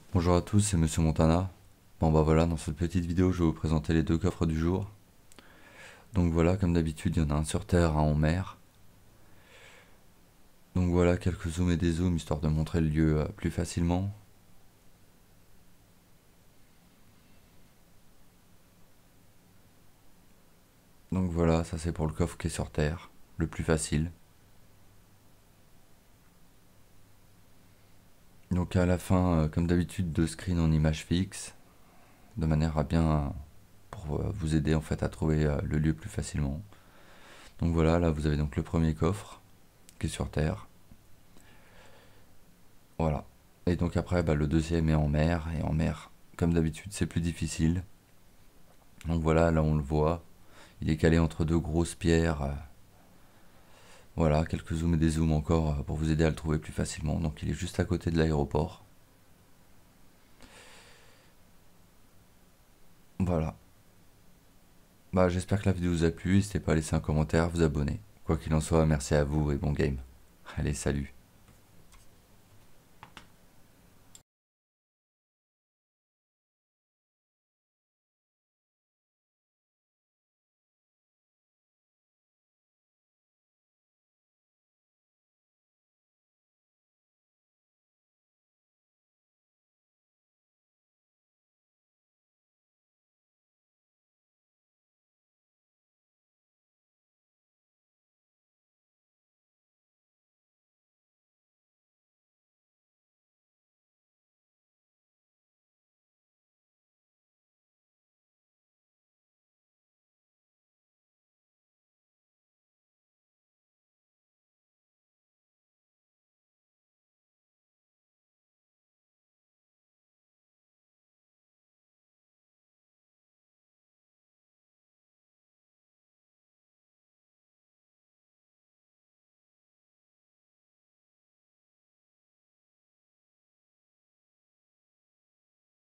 Bonjour à tous, c'est Monsieur Montana. Bon bah voilà, dans cette petite vidéo, je vais vous présenter les deux coffres du jour. Donc voilà, comme d'habitude, il y en a un sur terre, un en mer. Donc voilà, quelques zooms et des zooms, histoire de montrer le lieu plus facilement. Donc voilà, ça c'est pour le coffre qui est sur terre, le plus facile. Donc à la fin, comme d'habitude, deux screens en image fixe, de manière à bien pour vous aider en fait à trouver le lieu plus facilement. Donc voilà, là vous avez donc le premier coffre qui est sur terre. Voilà. Et donc après, le deuxième est en mer. Et en mer, comme d'habitude, c'est plus difficile. Donc voilà, là on le voit. Il est calé entre deux grosses pierres. Voilà, quelques zooms et des zooms encore pour vous aider à le trouver plus facilement. Donc il est juste à côté de l'aéroport. Voilà. J'espère que la vidéo vous a plu. N'hésitez pas à laisser un commentaire, vous abonner. Quoi qu'il en soit, merci à vous et bon game. Allez, salut.